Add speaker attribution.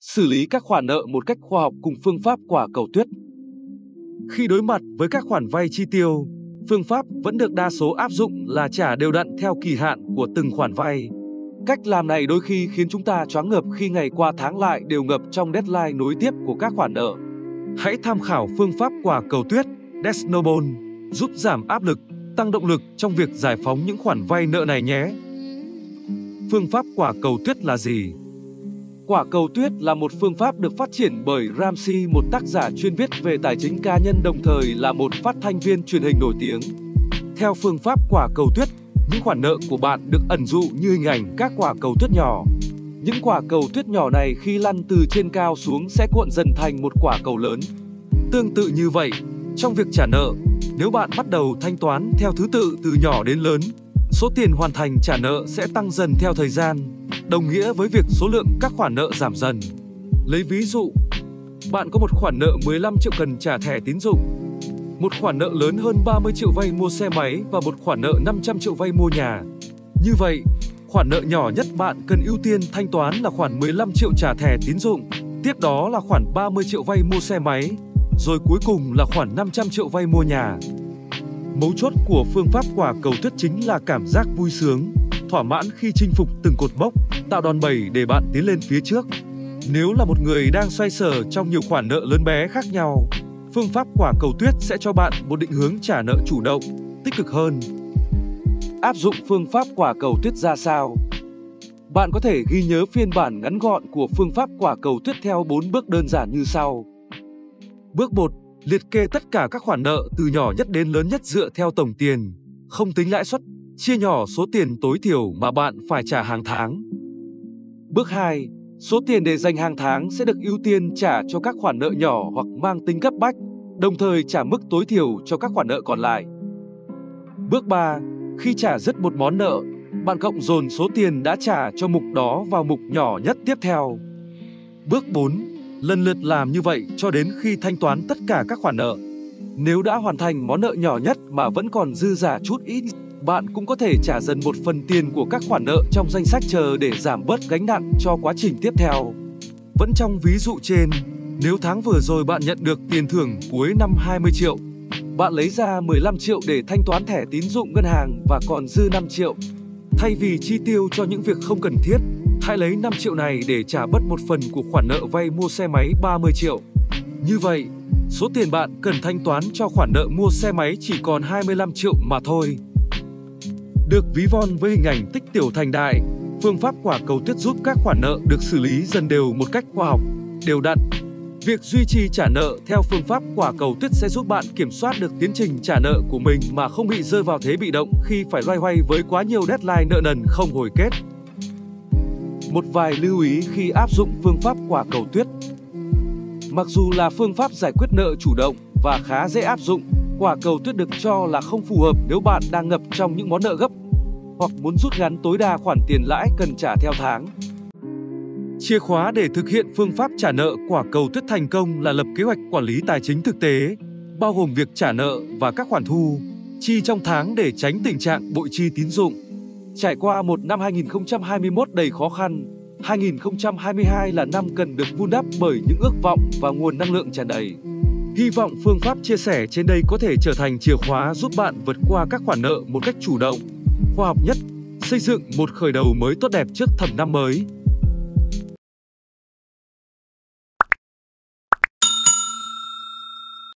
Speaker 1: Xử lý các khoản nợ một cách khoa học cùng phương pháp quả cầu tuyết. Khi đối mặt với các khoản vay chi tiêu, phương pháp vẫn được đa số áp dụng là trả đều đặn theo kỳ hạn của từng khoản vay. Cách làm này đôi khi khiến chúng ta choáng ngợp khi ngày qua tháng lại đều ngập trong deadline nối tiếp của các khoản nợ. Hãy tham khảo phương pháp quả cầu tuyết Snowball giúp giảm áp lực, tăng động lực trong việc giải phóng những khoản vay nợ này nhé. Phương pháp quả cầu tuyết là gì? Quả cầu tuyết là một phương pháp được phát triển bởi Ramsey, một tác giả chuyên viết về tài chính cá nhân đồng thời là một phát thanh viên truyền hình nổi tiếng. Theo phương pháp quả cầu tuyết, những khoản nợ của bạn được ẩn dụ như hình ảnh các quả cầu tuyết nhỏ. Những quả cầu tuyết nhỏ này khi lăn từ trên cao xuống sẽ cuộn dần thành một quả cầu lớn. Tương tự như vậy, trong việc trả nợ, nếu bạn bắt đầu thanh toán theo thứ tự từ nhỏ đến lớn, số tiền hoàn thành trả nợ sẽ tăng dần theo thời gian, đồng nghĩa với việc số lượng các khoản nợ giảm dần. Lấy ví dụ, bạn có một khoản nợ 15 triệu cần trả thẻ tín dụng, một khoản nợ lớn hơn 30 triệu vay mua xe máy và một khoản nợ 500 triệu vay mua nhà. Như vậy, khoản nợ nhỏ nhất bạn cần ưu tiên thanh toán là khoản 15 triệu trả thẻ tín dụng, tiếp đó là khoản 30 triệu vay mua xe máy, rồi cuối cùng là khoản 500 triệu vay mua nhà. Mấu chốt của phương pháp quả cầu tuyết chính là cảm giác vui sướng, thỏa mãn khi chinh phục từng cột mốc, tạo đòn bẩy để bạn tiến lên phía trước. Nếu là một người đang xoay sở trong nhiều khoản nợ lớn bé khác nhau, phương pháp quả cầu tuyết sẽ cho bạn một định hướng trả nợ chủ động, tích cực hơn. Áp dụng phương pháp quả cầu tuyết ra sao? Bạn có thể ghi nhớ phiên bản ngắn gọn của phương pháp quả cầu tuyết theo 4 bước đơn giản như sau. Bước 1. Liệt kê tất cả các khoản nợ từ nhỏ nhất đến lớn nhất dựa theo tổng tiền, không tính lãi suất, chia nhỏ số tiền tối thiểu mà bạn phải trả hàng tháng. Bước 2. Số tiền để dành hàng tháng sẽ được ưu tiên trả cho các khoản nợ nhỏ hoặc mang tính cấp bách, đồng thời trả mức tối thiểu cho các khoản nợ còn lại. Bước 3. Khi trả dứt một món nợ, bạn cộng dồn số tiền đã trả cho mục đó vào mục nhỏ nhất tiếp theo. Bước 4. Lần lượt làm như vậy cho đến khi thanh toán tất cả các khoản nợ. Nếu đã hoàn thành món nợ nhỏ nhất mà vẫn còn dư giả chút ít, bạn cũng có thể trả dần một phần tiền của các khoản nợ trong danh sách chờ để giảm bớt gánh nặng cho quá trình tiếp theo. Vẫn trong ví dụ trên, nếu tháng vừa rồi bạn nhận được tiền thưởng cuối năm 20 triệu, bạn lấy ra 15 triệu để thanh toán thẻ tín dụng ngân hàng và còn dư 5 triệu. Thay vì chi tiêu cho những việc không cần thiết, hãy lấy 5 triệu này để trả bớt một phần của khoản nợ vay mua xe máy 30 triệu. Như vậy, số tiền bạn cần thanh toán cho khoản nợ mua xe máy chỉ còn 25 triệu mà thôi. Được ví von với hình ảnh tích tiểu thành đại, phương pháp quả cầu tuyết giúp các khoản nợ được xử lý dần đều một cách khoa học, đều đặn. Việc duy trì trả nợ theo phương pháp quả cầu tuyết sẽ giúp bạn kiểm soát được tiến trình trả nợ của mình mà không bị rơi vào thế bị động khi phải loay hoay với quá nhiều deadline nợ nần không hồi kết. Một vài lưu ý khi áp dụng phương pháp quả cầu tuyết. Mặc dù là phương pháp giải quyết nợ chủ động và khá dễ áp dụng, quả cầu tuyết được cho là không phù hợp nếu bạn đang ngập trong những món nợ gấp hoặc muốn rút ngắn tối đa khoản tiền lãi cần trả theo tháng. Chìa khóa để thực hiện phương pháp trả nợ quả cầu tuyết thành công là lập kế hoạch quản lý tài chính thực tế, bao gồm việc trả nợ và các khoản thu, chi trong tháng để tránh tình trạng bội chi tín dụng. Trải qua một năm 2021 đầy khó khăn, 2022 là năm cần được vun đắp bởi những ước vọng và nguồn năng lượng tràn đầy. Hy vọng phương pháp chia sẻ trên đây có thể trở thành chìa khóa giúp bạn vượt qua các khoản nợ một cách chủ động, khoa học nhất, xây dựng một khởi đầu mới tốt đẹp trước thềm năm mới.